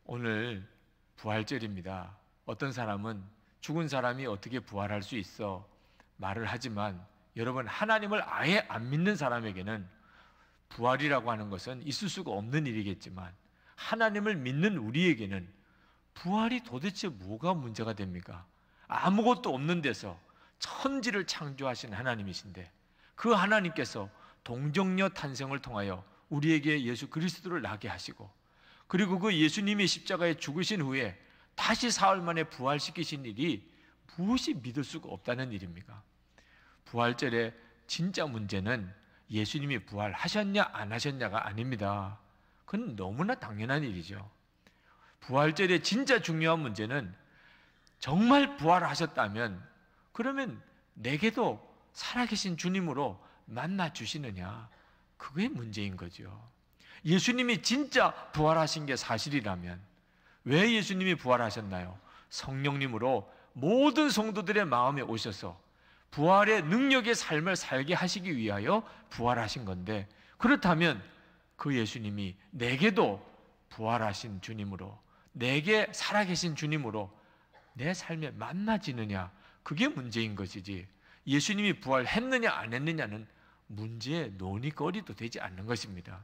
오늘 부활절입니다. 어떤 사람은 죽은 사람이 어떻게 부활할 수 있어 말을 하지만, 여러분, 하나님을 아예 안 믿는 사람에게는 부활이라고 하는 것은 있을 수가 없는 일이겠지만, 하나님을 믿는 우리에게는 부활이 도대체 뭐가 문제가 됩니까? 아무것도 없는 데서 천지를 창조하신 하나님이신데, 그 하나님께서 동정녀 탄생을 통하여 우리에게 예수 그리스도를 나게 하시고, 그리고 그 예수님이 십자가에 죽으신 후에 다시 사흘 만에 부활시키신 일이 무엇이 믿을 수가 없다는 일입니까? 부활절의 진짜 문제는 예수님이 부활하셨냐 안 하셨냐가 아닙니다. 그건 너무나 당연한 일이죠. 부활절의 진짜 중요한 문제는, 정말 부활하셨다면 그러면 내게도 살아계신 주님으로 만나 주시느냐, 그게 문제인 거죠. 예수님이 진짜 부활하신 게 사실이라면 왜 예수님이 부활하셨나요? 성령님으로 모든 성도들의 마음에 오셔서 부활의 능력의 삶을 살게 하시기 위하여 부활하신 건데, 그렇다면 그 예수님이 내게도 부활하신 주님으로, 내게 살아계신 주님으로 내 삶에 만나지느냐, 그게 문제인 것이지, 예수님이 부활했느냐 안 했느냐는 문제의 논의거리도 되지 않는 것입니다.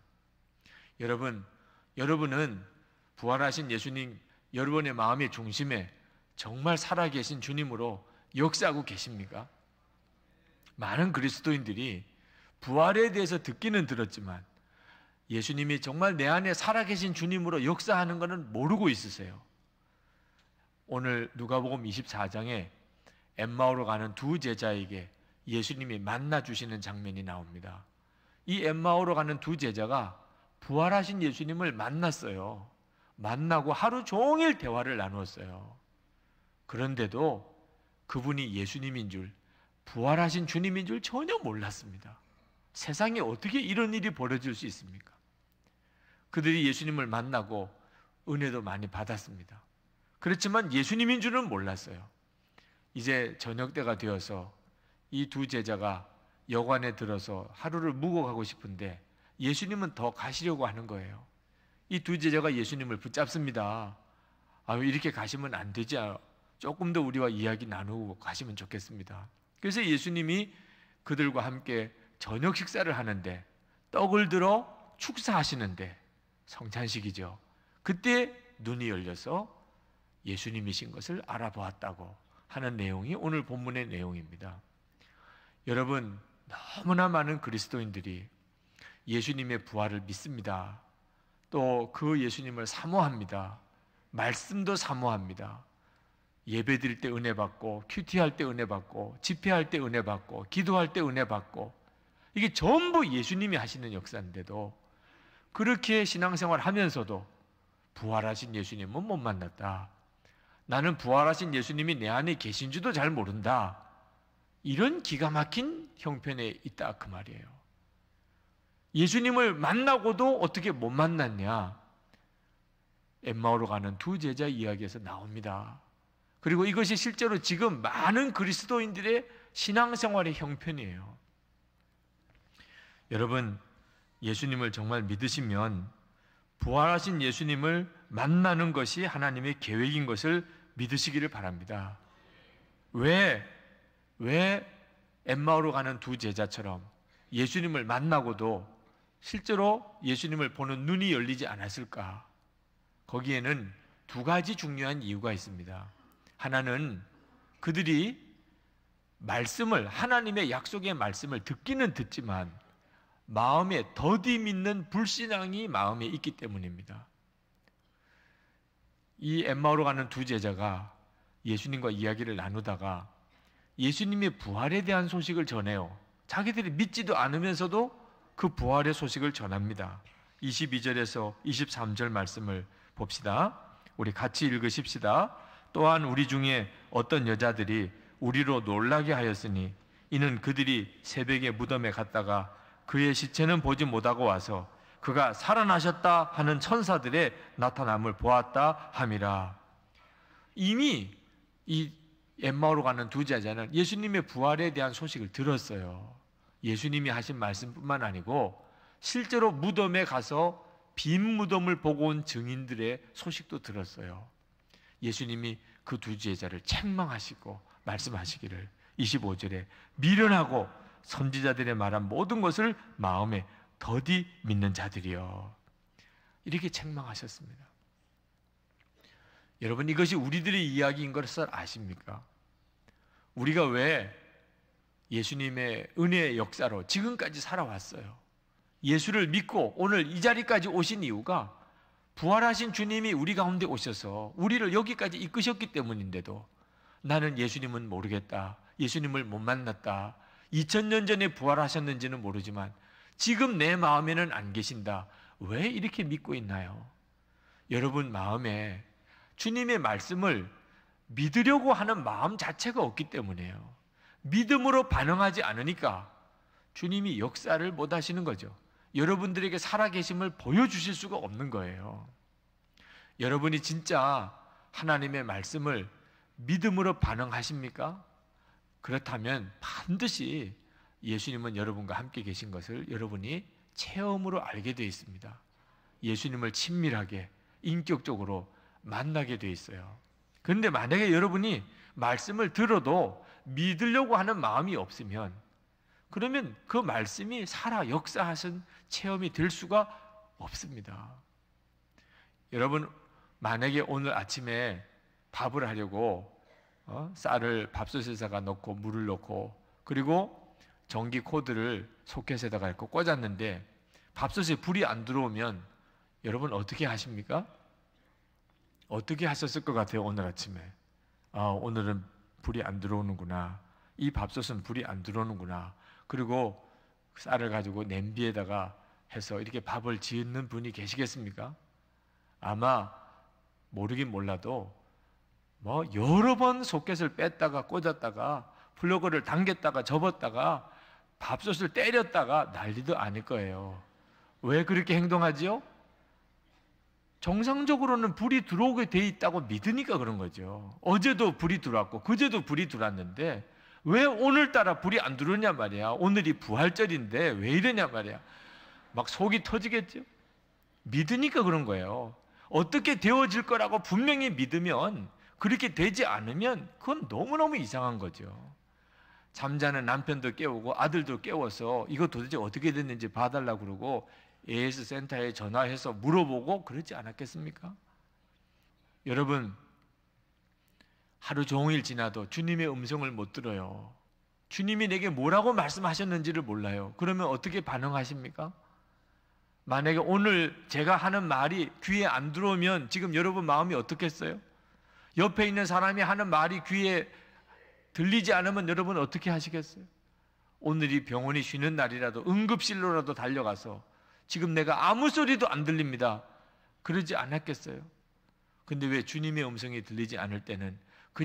여러분은 부활하신 예수님, 여러분의 마음의 중심에 정말 살아계신 주님으로 역사하고 계십니까? 많은 그리스도인들이 부활에 대해서 듣기는 들었지만 예수님이 정말 내 안에 살아계신 주님으로 역사하는 것은 모르고 있으세요. 오늘 누가복음 24장에 엠마오로 가는 두 제자에게 예수님이 만나주시는 장면이 나옵니다. 이 엠마오로 가는 두 제자가 부활하신 예수님을 만났어요. 만나고 하루 종일 대화를 나누었어요. 그런데도 그분이 예수님인 줄, 부활하신 주님인 줄 전혀 몰랐습니다. 세상에 어떻게 이런 일이 벌어질 수 있습니까? 그들이 예수님을 만나고 은혜도 많이 받았습니다. 그렇지만 예수님인 줄은 몰랐어요. 이제 저녁 때가 되어서 이 두 제자가 여관에 들어서 하루를 묵어가고 싶은데 예수님은 더 가시려고 하는 거예요. 이 두 제자가 예수님을 붙잡습니다. 이렇게 가시면 안 되지. 조금 더 우리와 이야기 나누고 가시면 좋겠습니다. 그래서 예수님이 그들과 함께 저녁 식사를 하는데, 떡을 들어 축사하시는데, 성찬식이죠. 그때 눈이 열려서 예수님이신 것을 알아보았다고 하는 내용이 오늘 본문의 내용입니다. 여러분, 너무나 많은 그리스도인들이 예수님의 부활을 믿습니다. 또 그 예수님을 사모합니다. 말씀도 사모합니다. 예배 드릴 때 은혜 받고, 큐티할 때 은혜 받고, 집회할 때 은혜 받고, 기도할 때 은혜 받고, 이게 전부 예수님이 하시는 역사인데도 그렇게 신앙생활 하면서도 부활하신 예수님은 못 만났다. 나는 부활하신 예수님이 내 안에 계신 줄도 잘 모른다. 이런 기가 막힌 형편에 있다, 그 말이에요. 예수님을 만나고도 어떻게 못 만났냐? 엠마오로 가는 두 제자 이야기에서 나옵니다. 그리고 이것이 실제로 지금 많은 그리스도인들의 신앙생활의 형편이에요. 여러분, 예수님을 정말 믿으시면 부활하신 예수님을 만나는 것이 하나님의 계획인 것을 믿으시기를 바랍니다. 왜 엠마오로 가는 두 제자처럼 예수님을 만나고도 실제로 예수님을 보는 눈이 열리지 않았을까? 거기에는 두 가지 중요한 이유가 있습니다. 하나는 그들이 말씀을, 하나님의 약속의 말씀을 듣기는 듣지만 마음에 더디 믿는 불신앙이 마음에 있기 때문입니다. 이 엠마오로 가는 두 제자가 예수님과 이야기를 나누다가 예수님의 부활에 대한 소식을 전해요. 자기들이 믿지도 않으면서도 그 부활의 소식을 전합니다. 22절에서 23절 말씀을 봅시다. 우리 같이 읽으십시다. 또한 우리 중에 어떤 여자들이 우리로 놀라게 하였으니 이는 그들이 새벽에 무덤에 갔다가 그의 시체는 보지 못하고 와서 그가 살아나셨다 하는 천사들의 나타남을 보았다 함이라. 이미 이 엠마오로 가는 두 제자는 예수님의 부활에 대한 소식을 들었어요. 예수님이 하신 말씀뿐만 아니고 실제로 무덤에 가서 빈 무덤을 보고 온 증인들의 소식도 들었어요. 예수님이 그 두 제자를 책망하시고 말씀하시기를 25절에 미련하고 선지자들의 말한 모든 것을 마음에 더디 믿는 자들이여, 이렇게 책망하셨습니다. 여러분, 이것이 우리들의 이야기인 것을 아십니까? 우리가 왜 예수님의 은혜의 역사로 지금까지 살아왔어요? 예수를 믿고 오늘 이 자리까지 오신 이유가 부활하신 주님이 우리 가운데 오셔서 우리를 여기까지 이끄셨기 때문인데도 나는 예수님은 모르겠다, 예수님을 못 만났다, 2000년 전에 부활하셨는지는 모르지만 지금 내 마음에는 안 계신다, 왜 이렇게 믿고 있나요? 여러분 마음에 주님의 말씀을 믿으려고 하는 마음 자체가 없기 때문이에요. 믿음으로 반응하지 않으니까 주님이 역사를 못 하시는 거죠. 여러분들에게 살아계심을 보여주실 수가 없는 거예요. 여러분이 진짜 하나님의 말씀을 믿음으로 반응하십니까? 그렇다면 반드시 예수님은 여러분과 함께 계신 것을 여러분이 체험으로 알게 되어 있습니다. 예수님을 친밀하게 인격적으로 만나게 되어 있어요. 그런데 만약에 여러분이 말씀을 들어도 믿으려고 하는 마음이 없으면 그러면 그 말씀이 살아 역사하신 체험이 될 수가 없습니다. 여러분, 만약에 오늘 아침에 밥을 하려고 쌀을 밥솥에다가 넣고 물을 넣고 그리고 전기 코드를 소켓에다가 이렇게 꽂았는데 밥솥에 불이 안 들어오면 여러분 어떻게 하십니까? 어떻게 하셨을 것 같아요? 오늘 아침에 오늘은 불이 안 들어오는구나, 이 밥솥은 불이 안 들어오는구나, 그리고 쌀을 가지고 냄비에다가 해서 이렇게 밥을 짓는 분이 계시겠습니까? 아마 모르긴 몰라도 여러 번 소켓을 뺐다가 꽂았다가 플러그를 당겼다가 접었다가 밥솥을 때렸다가 난리도 아닐 거예요. 왜 그렇게 행동하지요? 정상적으로는 불이 들어오게 돼 있다고 믿으니까 그런 거죠. 어제도 불이 들어왔고 그제도 불이 들어왔는데 왜 오늘따라 불이 안 들어오냐 말이야. 오늘이 부활절인데 왜 이러냐 말이야. 막 속이 터지겠죠. 믿으니까 그런 거예요. 어떻게 되어질 거라고 분명히 믿으면, 그렇게 되지 않으면 그건 너무너무 이상한 거죠. 잠자는 남편도 깨우고 아들도 깨워서 이거 도대체 어떻게 됐는지 봐달라고 그러고 AS 센터에 전화해서 물어보고 그러지 않았겠습니까? 여러분, 하루 종일 지나도 주님의 음성을 못 들어요. 주님이 내게 뭐라고 말씀하셨는지를 몰라요. 그러면 어떻게 반응하십니까? 만약에 오늘 제가 하는 말이 귀에 안 들어오면 지금 여러분 마음이 어떻겠어요? 옆에 있는 사람이 하는 말이 귀에 들리지 않으면 여러분 어떻게 하시겠어요? 오늘이 병원이 쉬는 날이라도 응급실로라도 달려가서 지금 내가 아무 소리도 안 들립니다, 그러지 않았겠어요? 근데 왜 주님의 음성이 들리지 않을 때는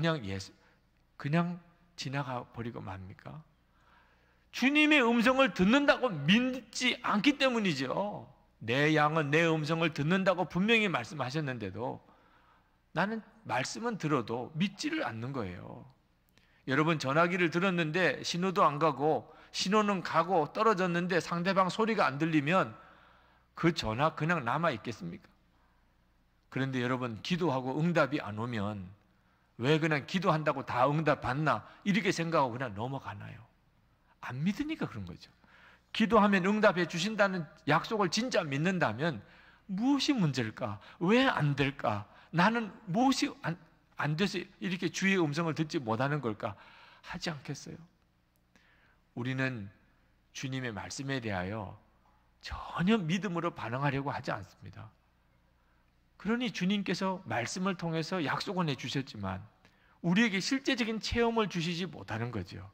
그냥 지나가 버리고 맙니까? 주님의 음성을 듣는다고 믿지 않기 때문이죠. 내 양은 내 음성을 듣는다고 분명히 말씀하셨는데도 나는 말씀은 들어도 믿지를 않는 거예요. 여러분, 전화기를 들었는데 신호도 안 가고 신호는 가고 떨어졌는데 상대방 소리가 안 들리면 그 전화 그냥 남아 있겠습니까? 그런데 여러분, 기도하고 응답이 안 오면 왜 그냥 기도한다고 다 응답 받나 이렇게 생각하고 그냥 넘어가나요? 안 믿으니까 그런 거죠. 기도하면 응답해 주신다는 약속을 진짜 믿는다면 무엇이 문제일까? 왜 안 될까? 나는 무엇이 안 돼서 이렇게 주의 음성을 듣지 못하는 걸까? 하지 않겠어요? 우리는 주님의 말씀에 대하여 전혀 믿음으로 반응하려고 하지 않습니다. 그러니 주님께서 말씀을 통해서 약속은 해주셨지만 우리에게 실제적인 체험을 주시지 못하는 거죠.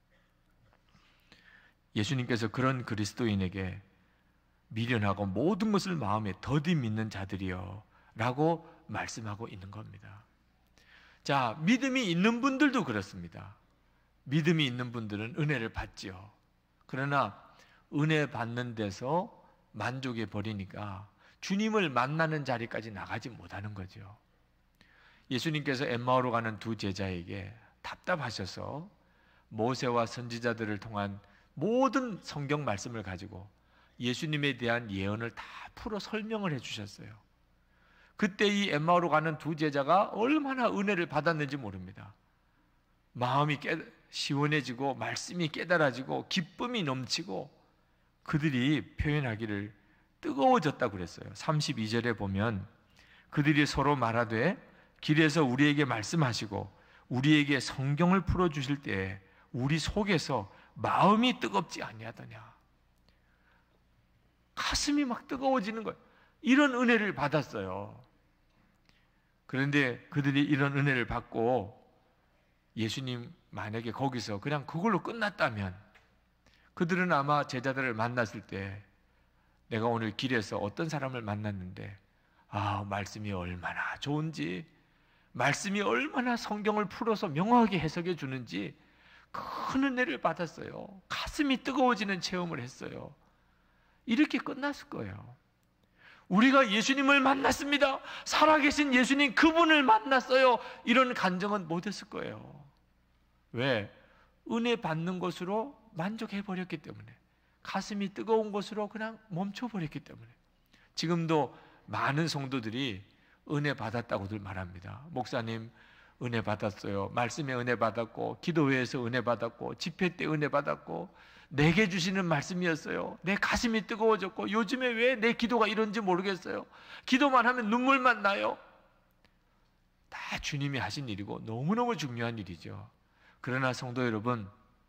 예수님께서 그런 그리스도인에게 미련하고 모든 것을 마음에 더디 믿는 자들이여 라고 말씀하고 있는 겁니다. 자, 믿음이 있는 분들도 그렇습니다. 믿음이 있는 분들은 은혜를 받지요. 그러나 은혜 받는 데서 만족해 버리니까 주님을 만나는 자리까지 나가지 못하는 거죠. 예수님께서 엠마오로 가는 두 제자에게 답답하셔서 모세와 선지자들을 통한 모든 성경 말씀을 가지고 예수님에 대한 예언을 다 풀어 설명을 해주셨어요. 그때 이 엠마오로 가는 두 제자가 얼마나 은혜를 받았는지 모릅니다. 마음이 시원해지고 말씀이 깨달아지고 기쁨이 넘치고 그들이 표현하기를 뜨거워졌다고 그랬어요. 32절에 보면 그들이 서로 말하되 길에서 우리에게 말씀하시고 우리에게 성경을 풀어주실 때에 우리 속에서 마음이 뜨겁지 아니하더냐. 가슴이 막 뜨거워지는 거예요. 이런 은혜를 받았어요. 그런데 그들이 이런 은혜를 받고 예수님 만약에 거기서 그냥 그걸로 끝났다면 그들은 아마 제자들을 만났을 때 내가 오늘 길에서 어떤 사람을 만났는데 말씀이 얼마나 좋은지, 말씀이 얼마나 성경을 풀어서 명확하게 해석해 주는지 큰 은혜를 받았어요. 가슴이 뜨거워지는 체험을 했어요. 이렇게 끝났을 거예요. 우리가 예수님을 만났습니다. 살아계신 예수님 그분을 만났어요. 이런 간정은 못했을 거예요. 왜? 은혜 받는 것으로 만족해버렸기 때문에, 가슴이 뜨거운 것으로 그냥 멈춰버렸기 때문에. 지금도 많은 성도들이 은혜 받았다고들 말합니다. 목사님 은혜 받았어요. 말씀에 은혜 받았고, 기도회에서 은혜 받았고, 집회 때 은혜 받았고, 내게 주시는 말씀이었어요. 내 가슴이 뜨거워졌고, 요즘에 왜 내 기도가 이런지 모르겠어요. 기도만 하면 눈물만 나요. 다 주님이 하신 일이고 너무너무 중요한 일이죠. 그러나 성도 여러분,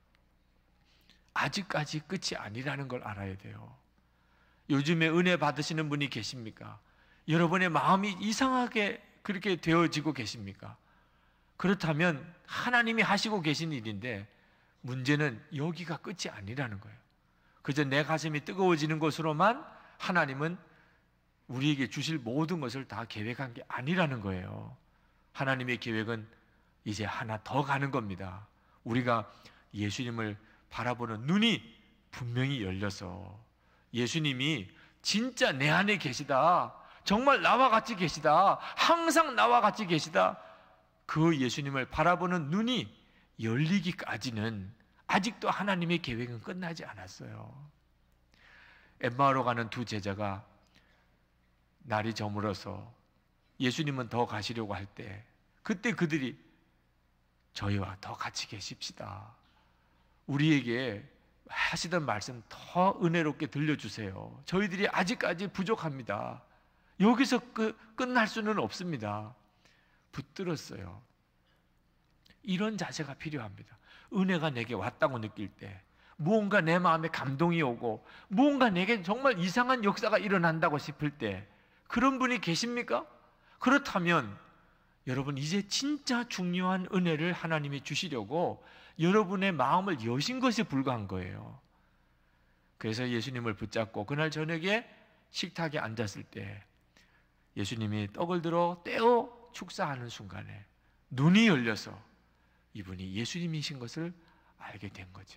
아직까지 끝이 아니라는 걸 알아야 돼요. 요즘에 은혜 받으시는 분이 계십니까? 여러분의 마음이 이상하게 그렇게 되어지고 계십니까? 그렇다면 하나님이 하시고 계신 일인데 문제는 여기가 끝이 아니라는 거예요. 그저 내 가슴이 뜨거워지는 것으로만 하나님은 우리에게 주실 모든 것을 다 계획한 게 아니라는 거예요. 하나님의 계획은 이제 하나 더 가는 겁니다. 우리가 예수님을 바라보는 눈이 분명히 열려서 예수님이 진짜 내 안에 계시다, 정말 나와 같이 계시다, 항상 나와 같이 계시다, 그 예수님을 바라보는 눈이 열리기까지는 아직도 하나님의 계획은 끝나지 않았어요. 엠마오로 가는 두 제자가 날이 저물어서 예수님은 더 가시려고 할 때, 그때 그들이 저희와 더 같이 계십시다, 우리에게 하시던 말씀 더 은혜롭게 들려주세요, 저희들이 아직까지 부족합니다, 여기서 끝날 수는 없습니다, 붙들었어요. 이런 자세가 필요합니다. 은혜가 내게 왔다고 느낄 때, 무언가 내 마음에 감동이 오고 무언가 내게 정말 이상한 역사가 일어난다고 싶을 때, 그런 분이 계십니까? 그렇다면 여러분, 이제 진짜 중요한 은혜를 하나님이 주시려고 여러분의 마음을 여신 것에 불과한 거예요. 그래서 예수님을 붙잡고 그날 저녁에 식탁에 앉았을 때 예수님이 떡을 들어 떼어 축사하는 순간에 눈이 열려서 이분이 예수님이신 것을 알게 된 거죠.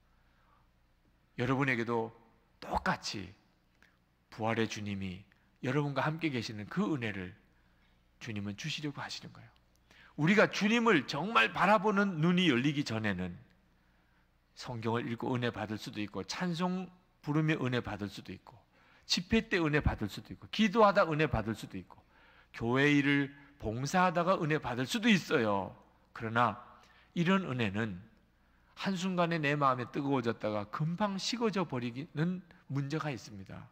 여러분에게도 똑같이 부활의 주님이 여러분과 함께 계시는 그 은혜를 주님은 주시려고 하시는 거예요. 우리가 주님을 정말 바라보는 눈이 열리기 전에는 성경을 읽고 은혜 받을 수도 있고, 찬송 부르며 은혜 받을 수도 있고, 집회 때 은혜 받을 수도 있고, 기도하다 은혜 받을 수도 있고, 교회 일을 봉사하다가 은혜 받을 수도 있어요. 그러나 이런 은혜는 한순간에 내 마음에 뜨거워졌다가 금방 식어져 버리는 문제가 있습니다.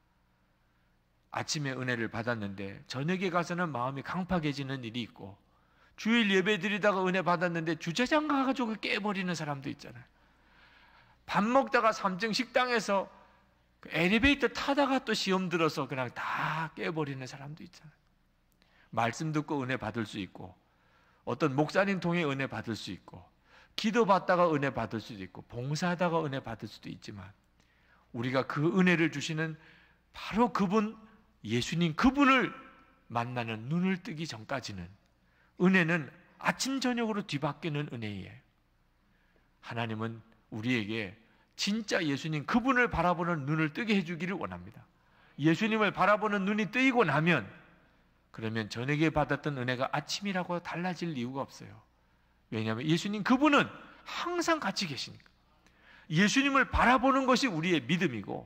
아침에 은혜를 받았는데 저녁에 가서는 마음이 강팍해지는 일이 있고, 주일 예배 드리다가 은혜 받았는데 주차장 가가지고 깨버리는 사람도 있잖아요. 밥 먹다가 3층 식당에서 엘리베이터 타다가 또 시험 들어서 그냥 다 깨버리는 사람도 있잖아요. 말씀 듣고 은혜 받을 수 있고, 어떤 목사님 통해 은혜 받을 수 있고, 기도 받다가 은혜 받을 수도 있고, 봉사하다가 은혜 받을 수도 있지만, 우리가 그 은혜를 주시는 바로 그분, 예수님 그분을 만나는 눈을 뜨기 전까지는 은혜는 아침 저녁으로 뒤바뀌는 은혜예요. 하나님은 우리에게 진짜 예수님 그분을 바라보는 눈을 뜨게 해주기를 원합니다. 예수님을 바라보는 눈이 뜨이고 나면, 그러면 저녁에 받았던 은혜가 아침이라고 달라질 이유가 없어요. 왜냐하면 예수님 그분은 항상 같이 계시니까. 예수님을 바라보는 것이 우리의 믿음이고,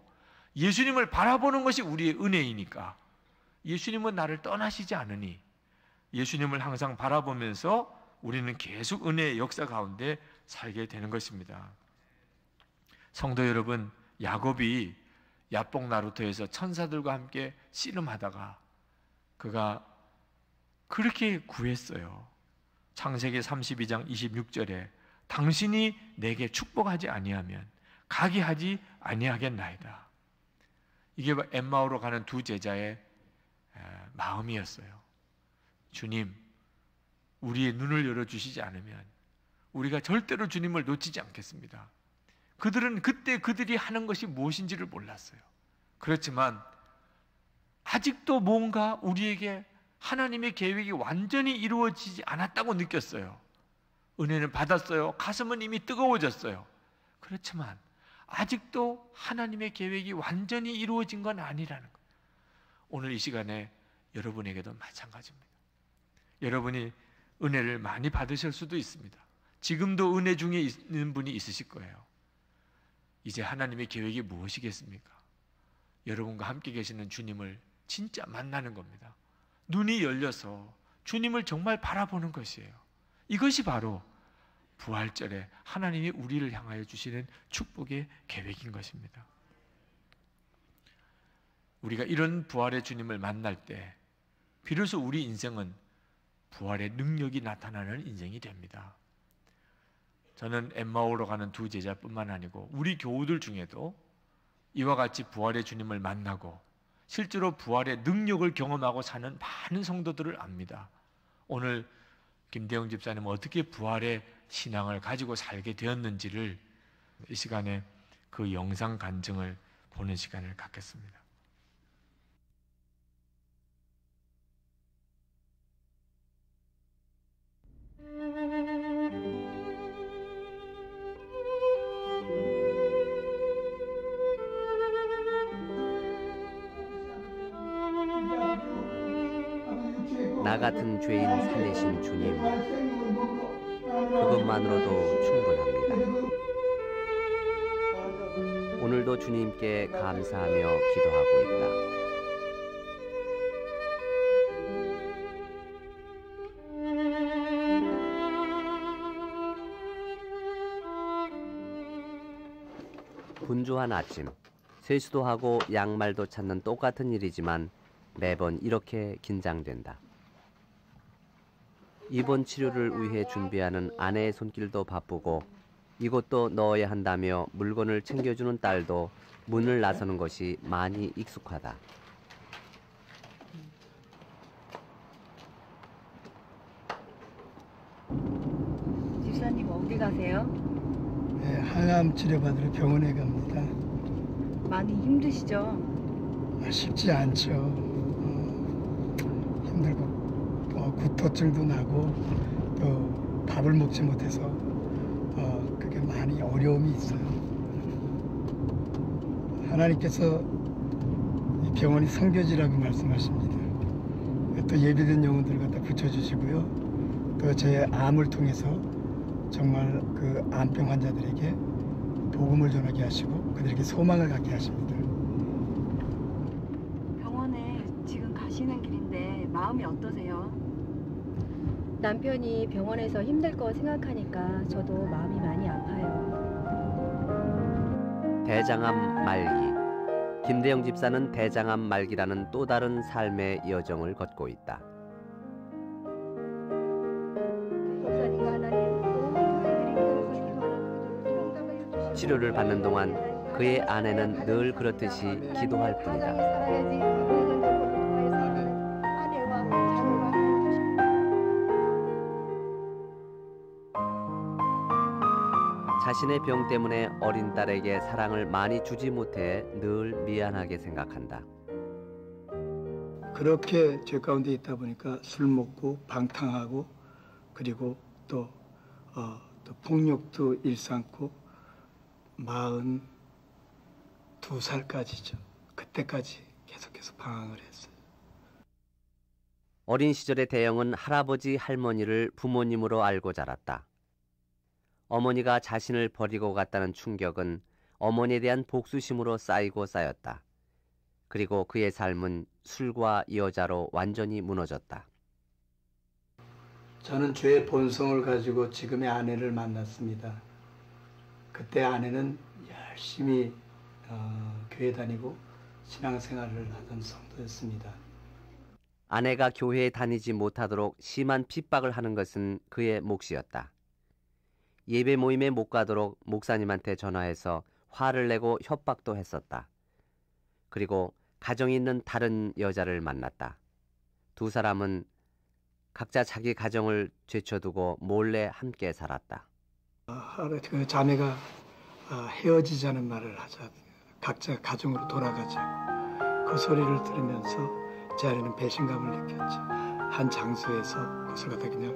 예수님을 바라보는 것이 우리의 은혜이니까 예수님은 나를 떠나시지 않으니 예수님을 항상 바라보면서 우리는 계속 은혜의 역사 가운데 살게 되는 것입니다. 성도 여러분, 야곱이 야복 나루터에서 천사들과 함께 씨름하다가 그가 그렇게 구했어요. 창세기 32장 26절에 당신이 내게 축복하지 아니하면 가게 하지 아니하겠나이다. 이게 엠마오로 가는 두 제자의 마음이었어요. 주님, 우리의 눈을 열어주시지 않으면 우리가 절대로 주님을 놓치지 않겠습니다. 그들은 그때 그들이 하는 것이 무엇인지를 몰랐어요. 그렇지만 아직도 뭔가 우리에게 하나님의 계획이 완전히 이루어지지 않았다고 느꼈어요. 은혜는 받았어요. 가슴은 이미 뜨거워졌어요. 그렇지만 아직도 하나님의 계획이 완전히 이루어진 건 아니라는 거예요. 오늘 이 시간에 여러분에게도 마찬가지입니다. 여러분이 은혜를 많이 받으실 수도 있습니다. 지금도 은혜 중에 있는 분이 있으실 거예요. 이제 하나님의 계획이 무엇이겠습니까? 여러분과 함께 계시는 주님을 진짜 만나는 겁니다. 눈이 열려서 주님을 정말 바라보는 것이에요. 이것이 바로 부활절에 하나님이 우리를 향하여 주시는 축복의 계획인 것입니다. 우리가 이런 부활의 주님을 만날 때 비로소 우리 인생은 부활의 능력이 나타나는 인생이 됩니다. 저는 엠마오로 가는 두 제자뿐만 아니고 우리 교우들 중에도 이와 같이 부활의 주님을 만나고 실제로 부활의 능력을 경험하고 사는 많은 성도들을 압니다. 오늘 김대영 집사님은 어떻게 부활의 신앙을 가지고 살게 되었는지를 이 시간에 그 영상 간증을 보는 시간을 갖겠습니다. 나 같은 죄인 살리신 주님, 그것만으로도 충분합니다. 오늘도 주님께 감사하며 기도하고 있다. 분주한 아침, 세수도 하고 양말도 찾는 똑같은 일이지만 매번 이렇게 긴장된다. 입원 치료를 위해 준비하는 아내의 손길도 바쁘고 이것도 넣어야 한다며 물건을 챙겨주는 딸도 문을 나서는 것이 많이 익숙하다. 집사님 어디 가세요? 네, 항암 치료받으러 병원에 갑니다. 많이 힘드시죠? 쉽지 않죠. 힘들고 구토증도 나고 또 밥을 먹지 못해서 그게 많이 어려움이 있어요. 하나님께서 이 병원이 성교지라고 말씀하십니다. 또 예비된 영혼들을 갖다 붙여주시고요. 또 제 암을 통해서 정말 그 암병 환자들에게 복음을 전하게 하시고 그들에게 소망을 갖게 하십니다. 병원에 지금 가시는 길인데 마음이 어떠세요? 남편이 병원에서 힘들 거 생각하니까 저도 마음이 많이 아파요. 대장암 말기. 김대영 집사는 대장암 말기라는 또 다른 삶의 여정을 걷고 있다. 치료를 받는 동안 그의 아내는 늘 그렇듯이 기도할 뿐이다. 자신의 병 때문에 어린 딸에게 사랑을 많이 주지 못해 늘 미안하게 생각한다. 그렇게 죄 가운데 있다 보니까 술 먹고 방탕하고 그리고 또 폭력도 일삼고 42살까지죠. 그때까지 계속해서 방황을 했어요. 어린 시절의 대영은 할아버지 할머니를 부모님으로 알고 자랐다. 어머니가 자신을 버리고 갔다는 충격은 어머니에 대한 복수심으로 쌓이고 쌓였다. 그리고 그의 삶은 술과 여자로 완전히 무너졌다. 저는 죄의 본성을 가지고 지금의 아내를 만났습니다. 그때 아내는 열심히 교회 다니고 신앙생활을 하던 성도였습니다. 아내가 교회에 다니지 못하도록 심한 핍박을 하는 것은 그의 몫이었다. 예배 모임에 못 가도록 목사님한테 전화해서 화를 내고 협박도 했었다. 그리고 가정이 있는 다른 여자를 만났다. 두 사람은 각자 자기 가정을 제쳐두고 몰래 함께 살았다. 그 자매가 헤어지자는 말을 하자. 각자 가정으로 돌아가자. 그 소리를 들으면서 제 아내는 배신감을 느꼈지. 한 장소에서 그것을 갖다 그냥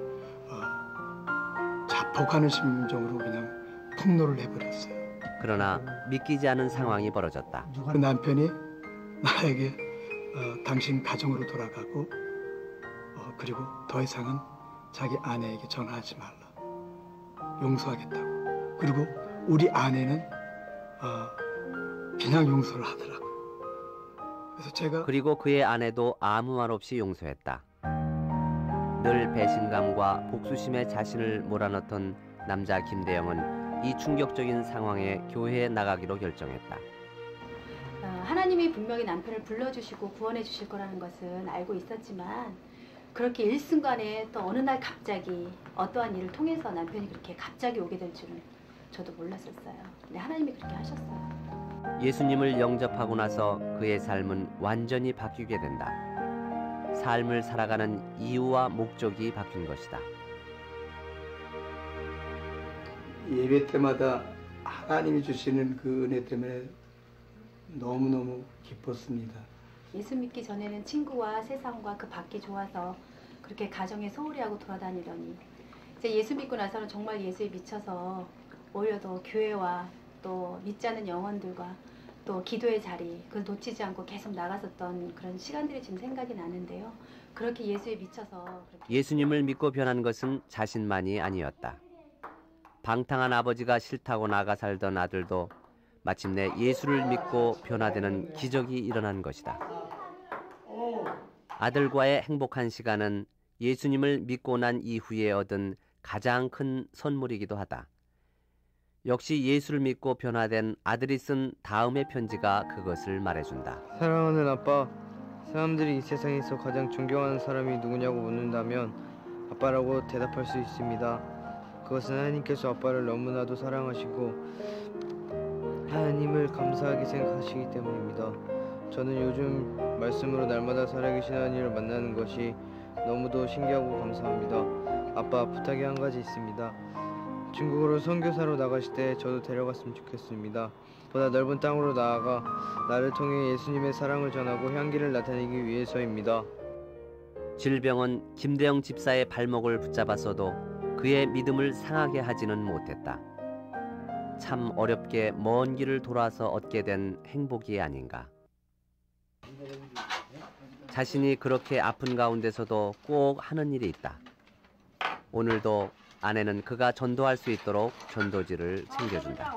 자폭하는 심정으로 그냥 폭로를 해버렸어요. 그러나 믿기지 않은 상황이 벌어졌다. 그 남편이 나에게 당신 가정으로 돌아가고 그리고 더 이상은 자기 아내에게 전화하지 말라. 용서하겠다고. 그리고 우리 아내는 그냥 용서를 하더라고. 그래서 제가 그리고 그의 아내도 아무 말 없이 용서했다. 늘 배신감과 복수심에 자신을 몰아넣던 남자 김대영은 이 충격적인 상황에 교회에 나가기로 결정했다. 하나님이 분명히 남편을 불러주시고 구원해 주실 거라는 것은 알고 있었지만 그렇게 일순간에 또 어느 날 갑자기 어떠한 일을 통해서 남편이 그렇게 갑자기 오게 될 줄은 저도 몰랐었어요. 근데 하나님이 그렇게 하셨어요. 예수님을 영접하고 나서 그의 삶은 완전히 바뀌게 된다. 삶을 살아가는 이유와 목적이 바뀐 것이다. 예배 때마다 하나님이 주시는 그 은혜 때문에 너무너무 기뻤습니다. 예수 믿기 전에는 친구와 세상과 그 밖이 좋아서 그렇게 가정에 소홀히 하고 돌아다니더니 이제 예수 믿고 나서는 정말 예수에 미쳐서 오히려 더 교회와 또 믿지 않는 영혼들과 또 기도의 자리 그걸 놓치지 않고 계속 나갔었던 그런 시간들이 지금 생각이 나는데요. 그렇게 예수에 미쳐서 그렇게 예수님을 믿고 변한 것은 자신만이 아니었다. 방탕한 아버지가 싫다고 나가 살던 아들도 마침내 예수를 믿고 변화되는 기적이 일어난 것이다. 아들과의 행복한 시간은 예수님을 믿고 난 이후에 얻은 가장 큰 선물이기도 하다. 역시 예수를 믿고 변화된 아들이 쓴 다음의 편지가 그것을 말해준다. 사랑하는 아빠, 사람들이 이 세상에서 가장 존경하는 사람이 누구냐고 묻는다면 아빠라고 대답할 수 있습니다. 그것은 하나님께서 아빠를 너무나도 사랑하시고 하나님을 감사하게 생각하시기 때문입니다. 저는 요즘 말씀으로 날마다 살아계신 하나님을 만나는 것이 너무도 신기하고 감사합니다. 아빠, 부탁이 한 가지 있습니다. 중국으로 선교사로 나가실 때 저도 데려갔으면 좋겠습니다. 보다 넓은 땅으로 나아가 나를 통해 예수님의 사랑을 전하고 향기를 나타내기 위해서입니다. 질병은 김대영 집사의 발목을 붙잡았어도 그의 믿음을 상하게 하지는 못했다. 참 어렵게 먼 길을 돌아서 얻게 된 행복이 아닌가. 자신이 그렇게 아픈 가운데서도 꼭 하는 일이 있다. 오늘도 아내는 그가 전도할 수 있도록 전도지를 챙겨준다.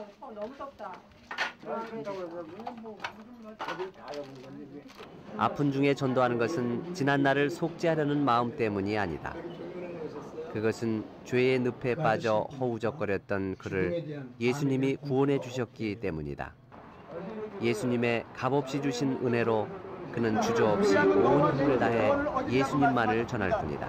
아픈 중에 전도하는 것은 지난날을 속죄하려는 마음 때문이 아니다. 그것은 죄의 늪에 빠져 허우적거렸던 그를 예수님이 구원해 주셨기 때문이다. 예수님의 값없이 주신 은혜로 그는 주저없이 온 힘을 다해 예수님만을 전할 뿐이다.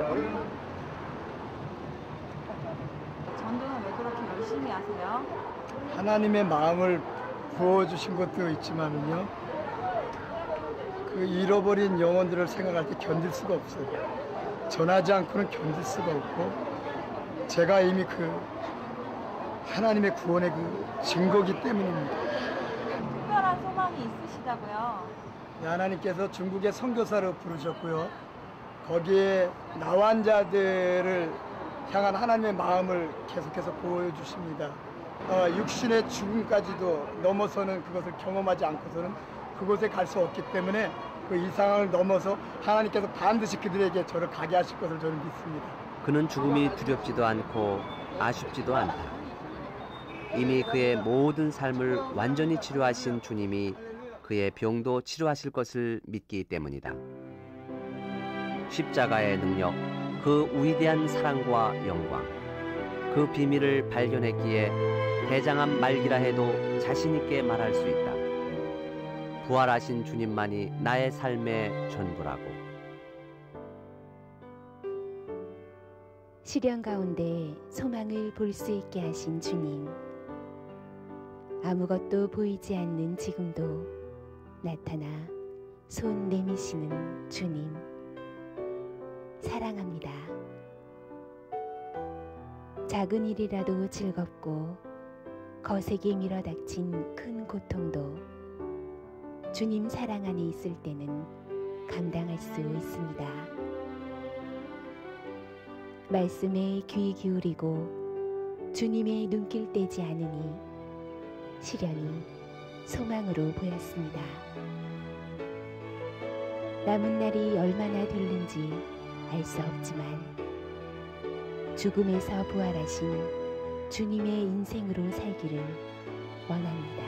전도는 왜 그렇게 열심히 하세요? 하나님의 마음을 부어주신 것도 있지만은요, 그 잃어버린 영혼들을 생각할 때 견딜 수가 없어요. 전하지 않고는 견딜 수가 없고, 제가 이미 그 하나님의 구원의 그 증거기 때문입니다. 특별한 소망이 있으시다고요? 하나님께서 중국의 선교사로 부르셨고요, 거기에 나환자들을 향한 하나님의 마음을 계속해서 보여주십니다. 육신의 죽음까지도 넘어서는 그것을 경험하지 않고서는 그곳에 갈 수 없기 때문에 그 이 상황을 넘어서 하나님께서 반드시 그들에게 저를 가게 하실 것을 저는 믿습니다. 그는 죽음이 두렵지도 않고 아쉽지도 않다. 이미 그의 모든 삶을 완전히 치료하신 주님이 그의 병도 치료하실 것을 믿기 때문이다. 십자가의 능력, 그 위대한 사랑과 영광, 그 비밀을 발견했기에 대장암 말기라 해도 자신 있게 말할 수 있다. 부활하신 주님만이 나의 삶의 전부라고. 시련 가운데 소망을 볼 수 있게 하신 주님. 아무것도 보이지 않는 지금도 나타나 손 내미시는 주님. 사랑합니다. 작은 일이라도 즐겁고 거세게 밀어닥친 큰 고통도 주님 사랑 안에 있을 때는 감당할 수 있습니다. 말씀에 귀 기울이고 주님의 눈길 떼지 않으니 시련이 소망으로 보였습니다. 남은 날이 얼마나 될는지 알 수 없지만 죽음에서 부활하신 주님의 인생으로 살기를 원합니다.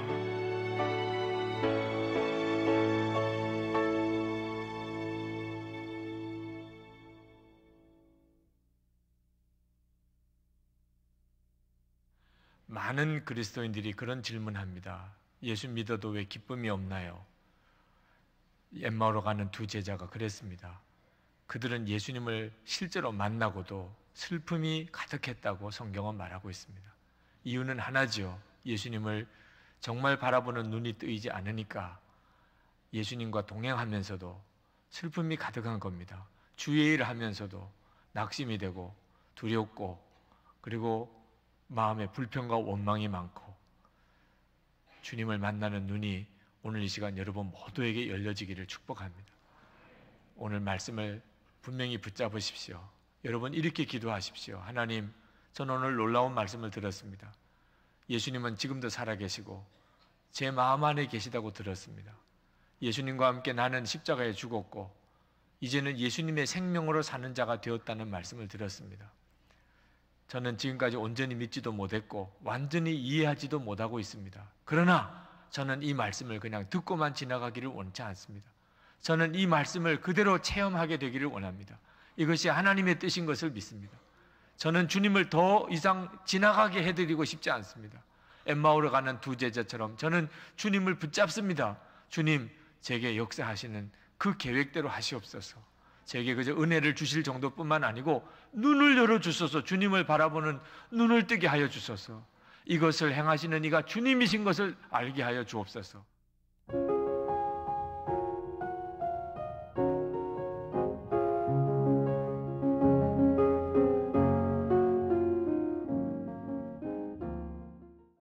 많은 그리스도인들이 그런 질문합니다. 예수 믿어도 왜 기쁨이 없나요? 엠마오로 가는 두 제자가 그랬습니다. 그들은 예수님을 실제로 만나고도 슬픔이 가득했다고 성경은 말하고 있습니다. 이유는 하나지요. 예수님을 정말 바라보는 눈이 뜨이지 않으니까 예수님과 동행하면서도 슬픔이 가득한 겁니다. 주의 일을 하면서도 낙심이 되고 두렵고 그리고 마음에 불평과 원망이 많고 주님을 만나는 눈이 오늘 이 시간 여러분 모두에게 열려지기를 축복합니다. 오늘 말씀을 분명히 붙잡으십시오. 여러분 이렇게 기도하십시오. 하나님, 저는 오늘 놀라운 말씀을 들었습니다. 예수님은 지금도 살아계시고 제 마음 안에 계시다고 들었습니다. 예수님과 함께 나는 십자가에 죽었고 이제는 예수님의 생명으로 사는 자가 되었다는 말씀을 들었습니다. 저는 지금까지 온전히 믿지도 못했고 완전히 이해하지도 못하고 있습니다. 그러나 저는 이 말씀을 그냥 듣고만 지나가기를 원치 않습니다. 저는 이 말씀을 그대로 체험하게 되기를 원합니다. 이것이 하나님의 뜻인 것을 믿습니다. 저는 주님을 더 이상 지나가게 해드리고 싶지 않습니다. 엠마오로 가는 두 제자처럼 저는 주님을 붙잡습니다. 주님, 제게 역사하시는 그 계획대로 하시옵소서. 제게 그저 은혜를 주실 정도뿐만 아니고 눈을 열어주소서. 주님을 바라보는 눈을 뜨게 하여 주소서. 이것을 행하시는 이가 주님이신 것을 알게 하여 주옵소서.